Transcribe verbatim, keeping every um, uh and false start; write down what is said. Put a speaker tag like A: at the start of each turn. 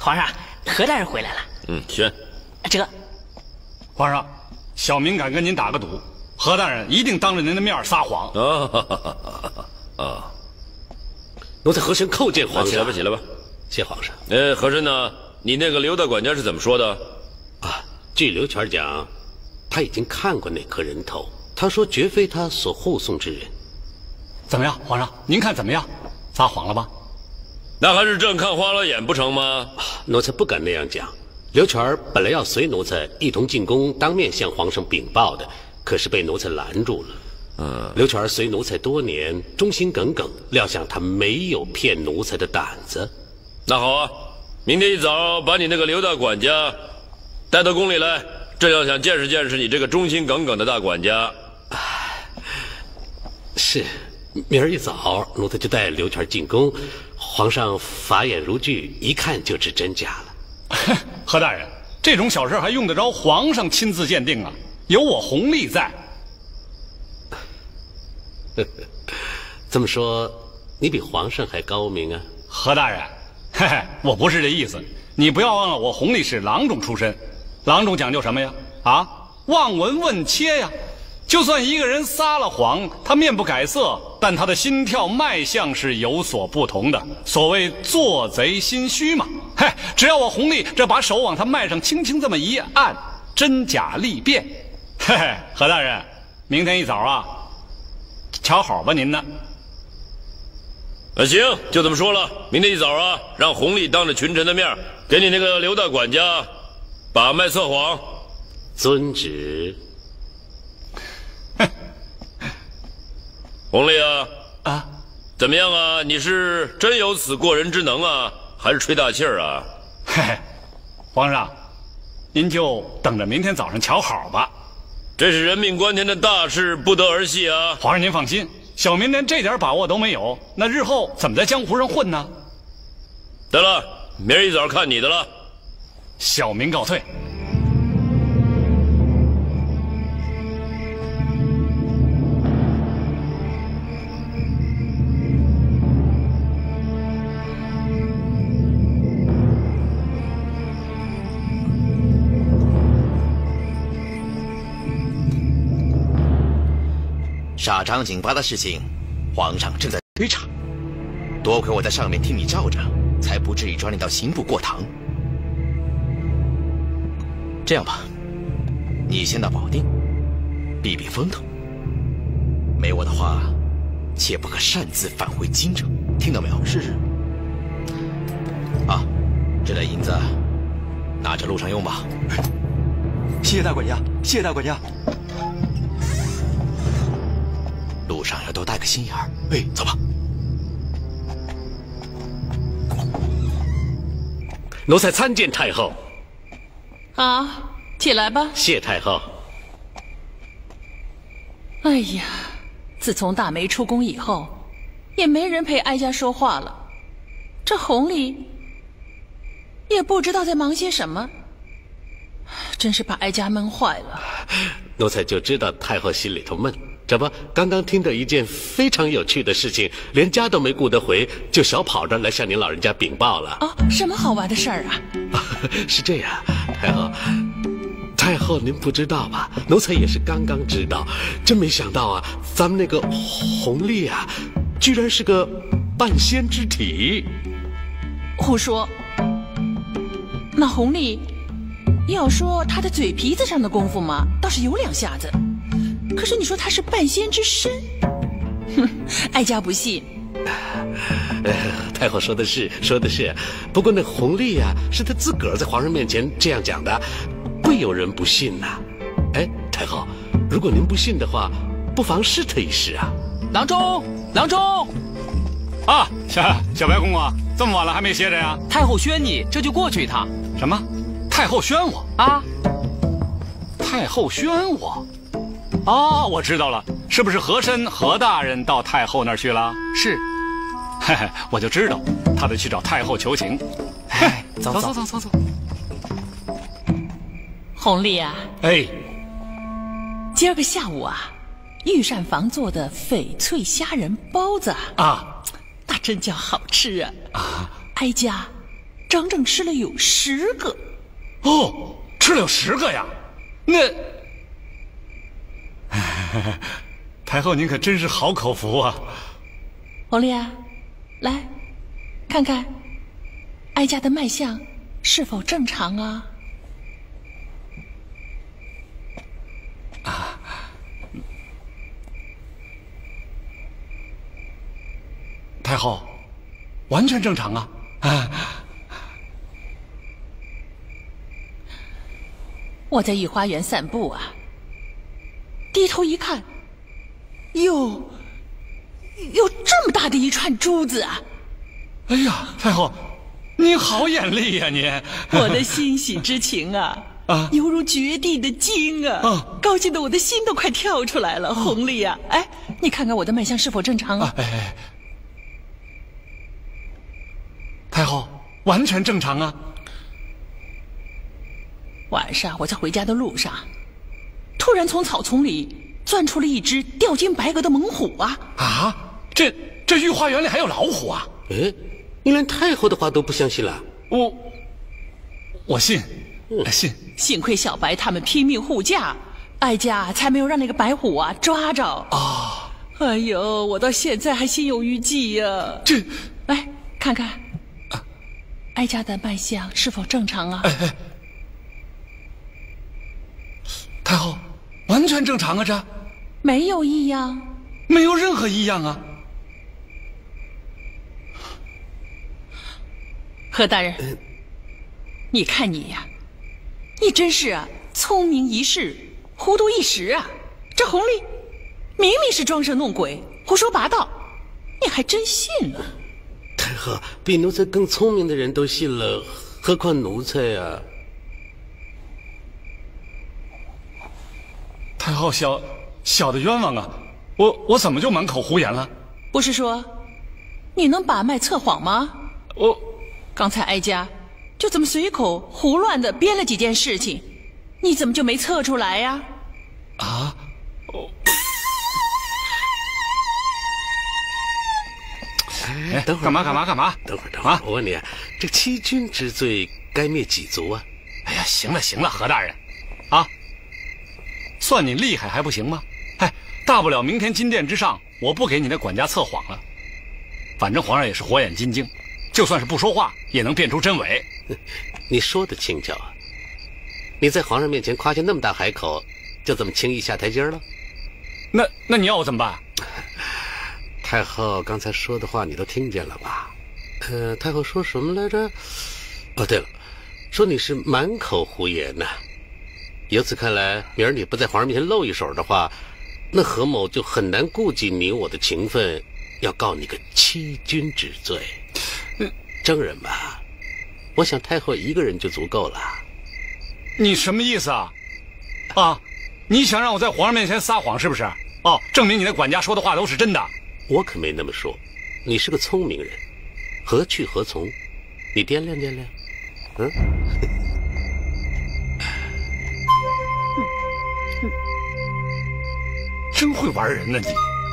A: 皇上，何大人回来了。
B: 嗯，宣。
A: 这，
C: 皇上，小民敢跟您打个赌，何大人一定当着您的面撒谎。
B: 啊啊！
D: 奴才和珅叩见皇上。
B: 起来吧，起来吧。
D: 谢皇上。
B: 呃，和珅呢？你那个刘大管家是怎么说的？
D: 啊，据刘全讲，他已经看过那颗人头，他说绝非他所护送之人。
C: 怎么样，皇上？您看怎么样？撒谎了吧？
B: 那还是朕看花了眼不成吗？
D: 奴才不敢那样讲。刘全本来要随奴才一同进宫，当面向皇上禀报的，可是被奴才拦住了。嗯，刘全随奴才多年，忠心耿耿，料想他没有骗奴才的胆子。
B: 那好啊，明天一早把你那个刘大管家带到宫里来，朕要想见识见识你这个忠心耿耿的大管家。
D: 是，明儿一早奴才就带刘全进宫，皇上法眼如炬，一看就知真假了。
C: 何大人，这种小事还用得着皇上亲自鉴定啊？有我弘历在。
D: 这么说，你比皇上还高明啊？
C: 何大人，嘿嘿，我不是这意思。你不要忘了，我弘历是郎中出身，郎中讲究什么呀？啊，望闻问切呀。就算一个人撒了谎，他面不改色，但他的心跳脉象是有所不同的。所谓做贼心虚嘛。嘿，只要我弘历这把手往他脉上轻轻这么一按，真假立辨。嘿嘿，何大人，明天一早啊，瞧好吧您呢。
B: 那行，就这么说了。明天一早啊，让弘历当着群臣的面，给你那个刘大管家把脉测谎。
D: 遵旨。
B: 弘历啊
C: 啊，
B: 怎么样啊？你是真有此过人之能啊，还是吹大气儿啊？
C: 嘿嘿，皇上，您就等着明天早上瞧好吧。
B: 这是人命关天的大事，不得儿戏啊！
C: 皇上您放心，小民连这点把握都没有，那日后怎么在江湖上混呢？
B: 得了，明儿一早看你的了。
C: 小民告退。
E: 傻张警发的事情，皇上正在追查。多亏我在上面替你罩着，才不至于抓你到刑部过堂。这样吧，你先到保定，避避风头。没我的话，切不可擅自返回京城，听到没有？是是。啊，这袋银子拿着路上用吧。
F: 谢谢大管家，谢谢大管家。
E: 路上要多带个心眼儿。哎，走吧。
D: 奴才参见太后。
G: 啊，起来吧。
D: 谢太后。
G: 哎呀，自从大梅出宫以后，也没人陪哀家说话了。这弘历也不知道在忙些什么，真是把哀家闷坏了。
D: 奴才就知道太后心里头闷。这不，刚刚听到一件非常有趣的事情，连家都没顾得回，就小跑着来向您老人家禀报了。
G: 哦，什么好玩的事儿啊？
D: 是这样，太后，太后您不知道吧？奴才也是刚刚知道，真没想到啊，咱们那个弘历啊，居然是个半仙之体。
G: 胡说！那弘历要说他的嘴皮子上的功夫嘛，倒是有两下子。可是你说他是半仙之身，哼，哀家不信。
D: 呃，太后说的是，说的是。不过那弘历啊，是他自个儿在皇上面前这样讲的，会有人不信呐、啊。哎，太后，如果您不信的话，不妨试他一试啊。
A: 郎中，郎中，
C: 啊，小小白公公，这么晚了还没歇着呀？
A: 太后宣你，这就过去一趟。
C: 什么？太后宣我
A: 啊？
C: 太后宣我？哦，我知道了，是不是和珅何大人到太后那儿去了？
A: 是，
C: 嘿嘿，我就知道他得去找太后求情。
A: 哎，走
C: 走走走走。
G: 弘历啊，
C: 哎，
G: 今儿个下午啊，御膳房做的翡翠虾仁包子
C: 啊，
G: 那真叫好吃啊！
C: 啊，
G: 哀家整整吃了有十个。
C: 哦，吃了有十个呀？那太后您可真是好口福啊！
G: 红丽啊，来看看哀家的脉象是否正常啊？
C: 啊，太后，完全正常啊！啊，
G: 我在御花园散步啊，低头一看，哟，有这么大的一串珠子啊！
C: 哎呀，太后，您好眼力呀、啊！您，
G: 我的欣喜之情啊，啊，犹如绝地的鲸啊！啊，高兴的我的心都快跳出来了。啊、红丽呀、啊，哎，你看看我的脉象是否正常啊？
C: 哎哎，太后，完全正常啊！
G: 晚上我在回家的路上，突然从草丛里钻出了一只吊睛白额的猛虎啊！
C: 啊，这这御花园里还有老虎啊？
D: 哎，你连太后的话都不相信了？
C: 我我信，
D: 嗯、
C: 信。
G: 幸亏小白他们拼命护驾，哀家才没有让那个白虎啊抓着
C: 啊！
G: 哎呦，我到现在还心有余悸呀、啊！
C: 这，
G: 来看看，啊、哀家的脉象是否正常啊？
C: 哎哎，太后，完全正常啊！这
G: 没有异样，
C: 没有任何异样啊！
G: 何大人，嗯、你看你呀、啊，你真是啊，聪明一世，糊涂一时啊！这红丽明明是装神弄鬼、胡说八道，你还真信了？
D: 太后，比奴才更聪明的人都信了，何况奴才呀？
C: 太后小小的冤枉啊！我我怎么就满口胡言了？
G: 不是说你能把脉测谎吗？
C: 我
G: 刚才哀家就这么随口胡乱的编了几件事情，你怎么就没测出来呀？
C: 啊！哦，
D: 哎，等会儿
C: 干嘛干嘛干嘛？
D: 等会儿等会儿，
C: 啊！
D: 我问你啊，这欺君之罪该灭几族啊？
C: 哎呀，行了行了，何大人，啊，算你厉害还不行吗？哎，大不了明天金殿之上，我不给你那管家测谎了。反正皇上也是火眼金睛，就算是不说话，也能辨出真伪。
D: 你说的轻巧啊！你在皇上面前夸下那么大海口，就这么轻易下台阶了？
C: 那那你要我怎么办？
D: 太后刚才说的话你都听见了吧？呃，太后说什么来着？哦，对了，说你是满口胡言呐、啊。由此看来，明儿你不在皇上面前露一手的话，那何某就很难顾及你我的情分，要告你个欺君之罪。
C: 嗯，
D: 证人吧，我想太后一个人就足够了。
C: 你什么意思啊？啊，你想让我在皇上面前撒谎是不是？哦，证明你那管家说的话都是真的。
D: 我可没那么说，你是个聪明人，何去何从？你掂量掂量。嗯。
C: 真会玩人呢你。